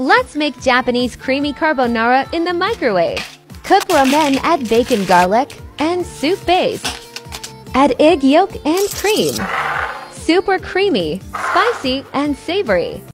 Let's make Japanese creamy carbonara in the microwave. Cook ramen, add bacon, garlic, and soup base. Add egg yolk and cream. Super creamy, spicy, and savory.